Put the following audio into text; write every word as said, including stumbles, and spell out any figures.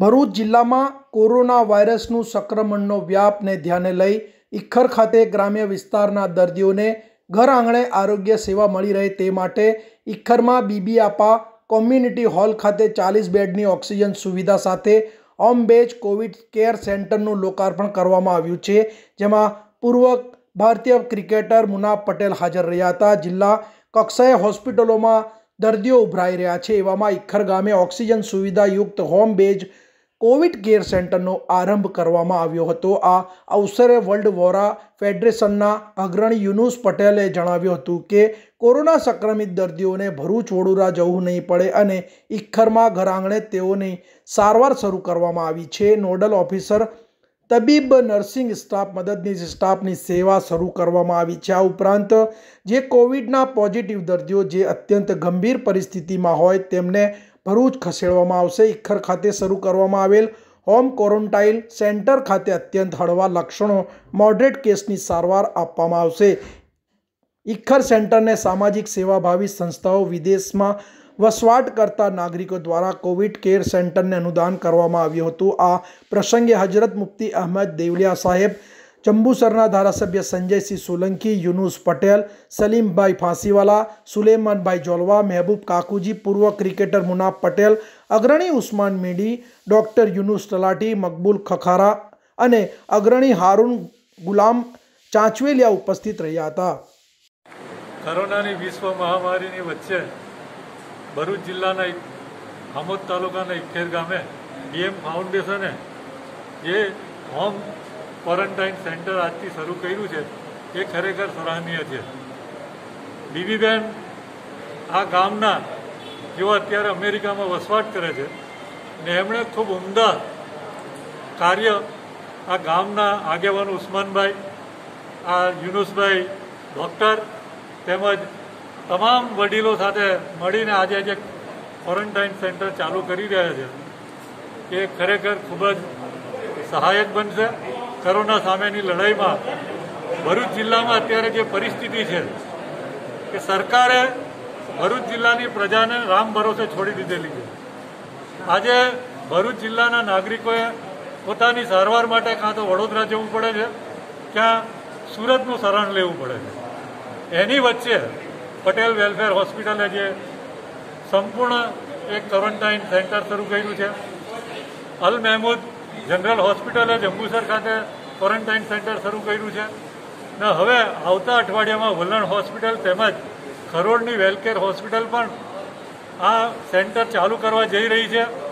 ભરૂચ જિલ્લામાં કોરોના વાયરસનું સંક્રમણનો વ્યાપને ધ્યાને લઈ ઇખ્ખર ખાતે ગ્રામ્ય વિસ્તારના દર્દીઓને ઘર આંગણે આરોગ્ય સેવા મળી રહે તે માટે ઇખ્ખરમાં બીબી આપા કોમ્યુનિટી હોલ ખાતે ચાલીસ બેડની ઓક્સિજન સુવિધા સાથે હોમ બેઝ કોવિડ કેર સેન્ટરનું લોકાર્પણ કરવામાં આવ્યું છે, જેમાં પૂર્વ ભારતીય ક્રિકેટર મુનાફ પટેલ હાજર રહ્યા હતા। જિલ્લા કક્ષાએ હોસ્પિટલોમાં દર્દીઓ ઉભરાઈ રહ્યા છે, એવામાં ઇખ્ખર ગામે ઓક્સિજન સુવિધા યુક્ત હોમ બેઝ કોવિડ કેર સેન્ટરનો આરંભ કરવામાં આવ્યો હતો। આ અવસરે વર્લ્ડ વોરા ફેડરેશનના અગ્રણી યુનુસ પટેલે જણાવ્યું હતું કે કોરોના સંક્રમિત દર્દીઓને ભરૂચ વડોદરા જવું નહીં પડે અને ઇખ્ખરમાં ઘર આંગણે તેઓની સારવાર શરૂ કરવામાં આવી છે। નોડલ ઓફિસર, તબીબ, નર્સિંગ સ્ટાફ, મદદનીશ સ્ટાફની સેવા શરૂ કરવામાં આવી છે। આ ઉપરાંત જે કોવિડના પોઝિટિવ દર્દીઓ જે અત્યંત ગંભીર પરિસ્થિતિમાં હોય તેમને ભરૂચ ખસેડવામાં આવશે। ઇખ્ખર ખાતે શરૂ કરવામાં આવેલ હોમ ક્વોરન્ટાઇન સેન્ટર ખાતે અત્યંત હળવા લક્ષણો મોડરેટ કેસની સારવાર આપવામાં આવશે। ઇખ્ખર સેન્ટરને સામાજિક સેવાભાવી સંસ્થાઓ, વિદેશમાં વસવાટ કરતા નાગરિકો દ્વારા કોવિડ કેર સેન્ટરને અનુદાન કરવામાં આવ્યું હતું। આ પ્રસંગે હજરત મુફ્તી અહમદ દેવલિયા સાહેબ, જંબુસરના ધારાસભ્ય સંજયસિંહ સોલંકી, યુનુસ પટેલ, સલીમભાઈ ફાંસીવાલા, સુલેમાનભાઈ જોલવા, મહેબૂબ કાકુજી, પૂર્વ ક્રિકેટર મુનાફ પટેલ, અગ્રણી ઉસ્માન મીડી, ડૉક્ટર યુનુસ તલાટી, મકબૂલ ખખારા અને અગ્રણી હારૂન ગુલામ ચાંચવેલિયા ઉપસ્થિત રહ્યા હતા। કોરોનાની વિશ્વ મહામારીની વચ્ચે ભરૂચ જિલ્લાના આમોદ તાલુકાના ઇખ્ખર ગામે બીએમ ફાઉન્ડેશને જે હોમ ક્વોરન્ટાઇન સેન્ટર આજથી શરૂ કર્યું છે એ ખરેખર સરાહનીય છે। બીબીબેન આ ગામના જેઓ અત્યારે અમેરિકામાં વસવાટ કરે છે ને એમણે ખૂબ ઉમદા કાર્ય આ ગામના આગેવાન ઉસ્માનભાઈ, આ યુનુસભાઈ, ડૉક્ટર તેમજ તમામ વડીલો સાથે મળીને આજે જે ક્વોરન્ટાઇન સેન્ટર ચાલુ કરી રહ્યા છે એ ખરેખર ખૂબ જ સહાયક બનશે કોરોના સામેની લડાઈમાં। ભરૂચ જિલ્લામાં અત્યારે જે પરિસ્થિતિ છે કે સરકારે ભરૂચ જિલ્લાની પ્રજાને રામ ભરોસે છોડી દીધેલી છે। આજે ભરૂચ જિલ્લાના નાગરિકોએ પોતાની સારવાર માટે કાં તો વડોદરા જવું પડે છે, ક્યાં સુરતનું શરણ લેવું પડે છે। એની વચ્ચે પટેલ વેલફેર હોસ્પિટલે જે સંપૂર્ણ એક ક્વોરન્ટાઇન સેન્ટર શરૂ કર્યું છે, અલ મહેમૂદ જનરલ હોસ્પિટલે જંબુસર ખાતે ક્વોરન્ટાઇન સેન્ટર શરૂ કર્યું છે ને હવે આવતા અઠવાડિયામાં વલણ હોસ્પિટલ તેમજ ખરોડની વેલકેર હોસ્પિટલ પણ આ સેન્ટર ચાલુ કરવા જઈ રહી છે।